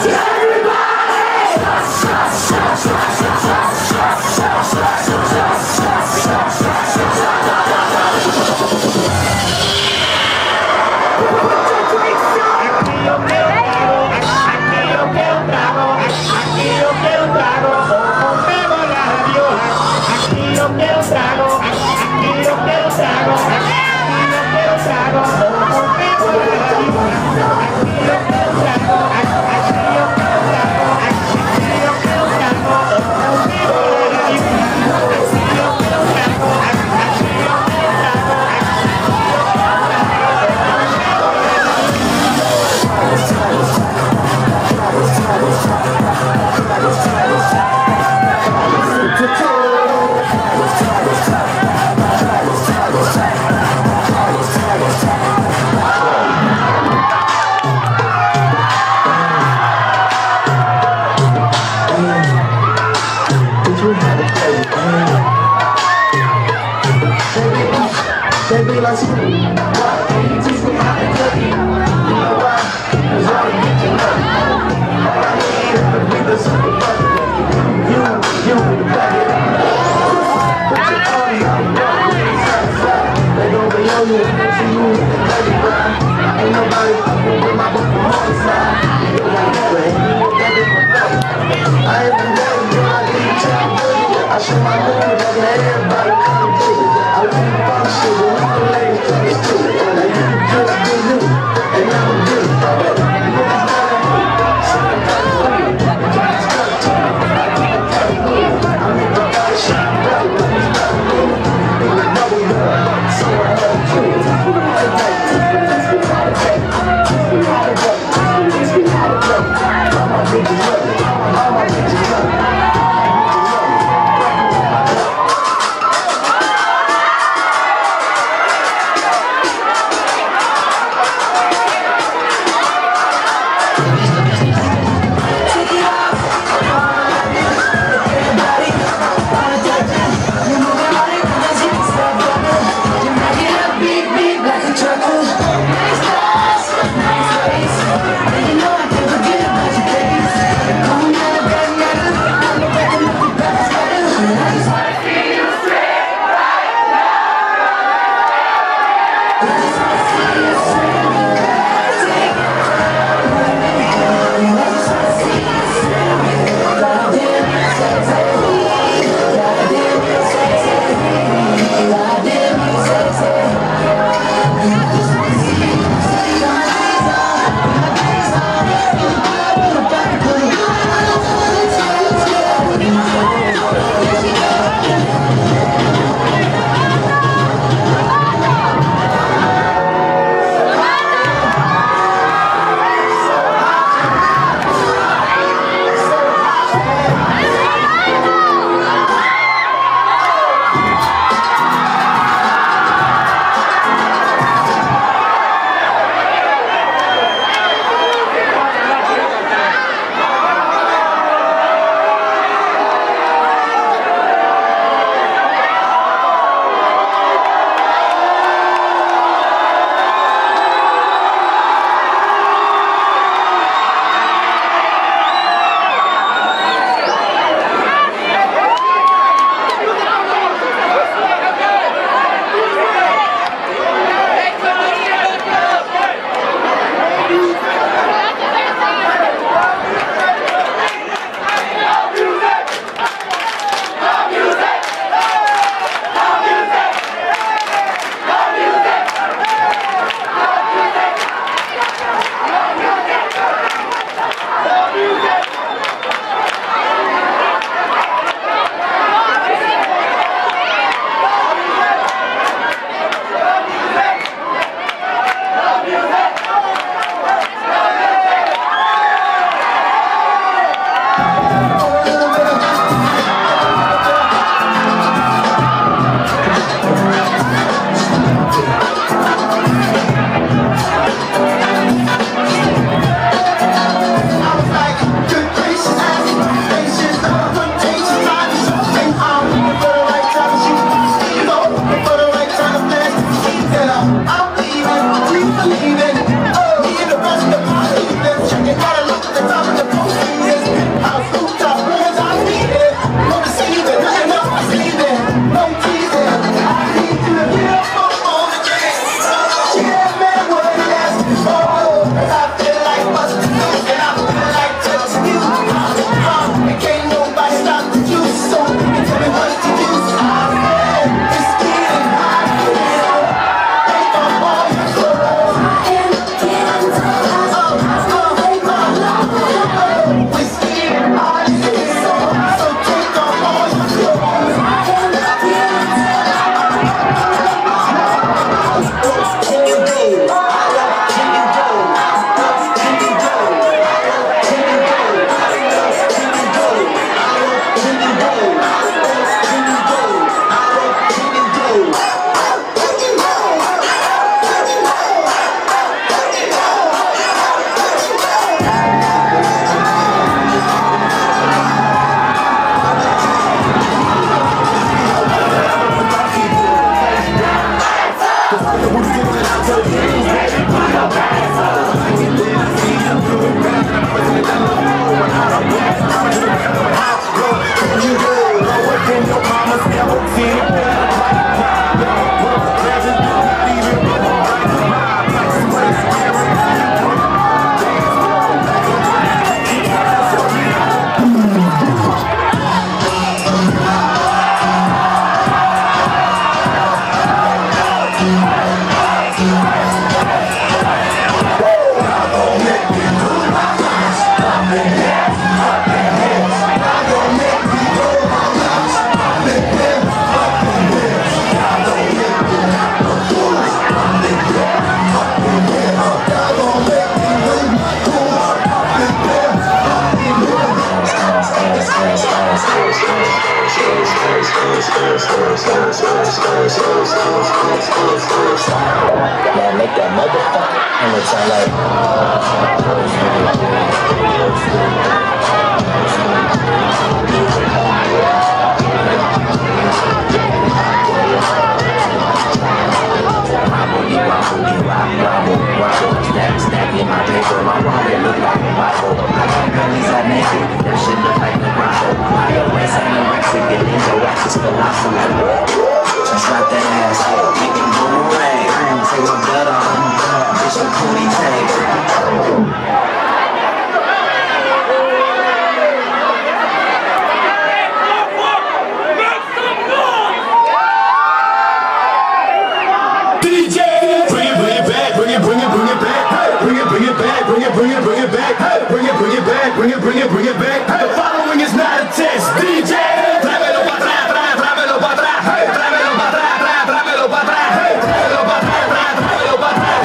Baby, like school. Why? Teach me how to cook. You know why? Cause all the bitches love me. All I need is to be the super bucket. You, the bucket. Put your arms out, walk side to side. They gon' be on you when they see you with the dirty grind. Ain't nobody fucking with my book from on the side. You like that, ain't you that different level. I ain't been ready, girl, I need you to be good. I show my mood, that's let everybody come dig it. I leave the fun shit, but we can lay it to this too. Now you can just do you, and I'm a good brother. How much I like. Stack in my paper, my wallet look like a Bible. I got bellies I naked, that shit look like the Bible. I got waist anorexic, and then your ass is colossal. Just drop that ass, make it boomerang. Take my blood on, bitch, the coolie tank. DJ, bring it back, bring it back, bring it back, bring it back, bring it back. The following is not a test. DJ, tráemelo para atrás, tráemelo para atrás, tráemelo para atrás, tráemelo para atrás, tráemelo para atrás, tráemelo para atrás,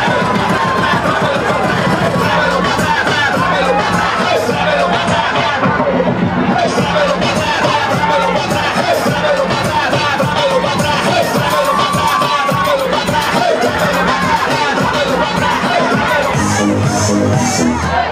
tráemelo para atrás, tráemelo para atrás, tráemelo para atrás, tráemelo para atrás, tráemelo para atrás, tráemelo para atrás, tráemelo para atrás, tráemelo para atrás, tráemelo para atrás, tráemelo para atrás, tráemelo para atrás, tráemelo para atrás.